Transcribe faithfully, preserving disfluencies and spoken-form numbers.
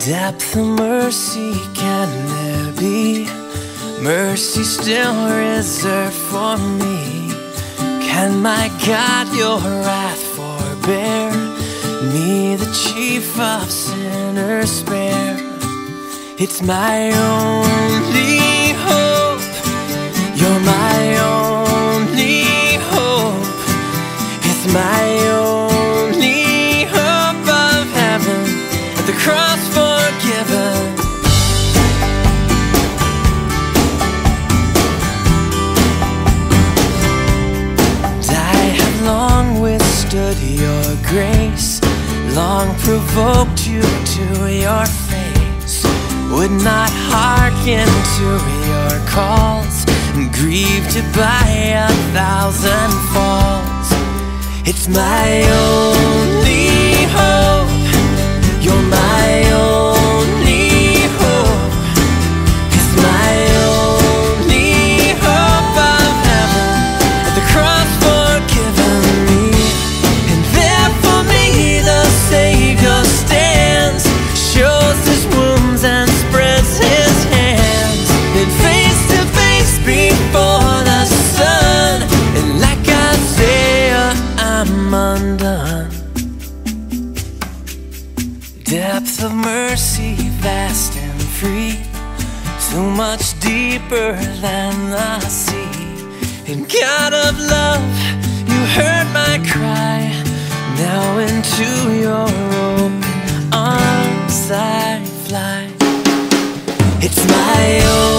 Depth of mercy, can there be mercy still reserved for me? Can my God, your wrath forbear me, the chief of sinners, spare? It's my only hope, you're my only hope. It's my only hope of heaven, at the cross forgiven. And I have long withstood your grace, long provoked you to your face, would not hearken to your calls, grieved by a thousand falls. It's my only hope, you're my only hope. It's my only hope of heaven, at the cross forgiven me. And there for me the Savior stands, shows his wounds and spreads his hands, and face to face before the sun, and like Isaiah I'm undone. Depth of mercy, vast and free, so much deeper than the sea. And God of love, you heard my cry, now into your open arms I fly. It's my own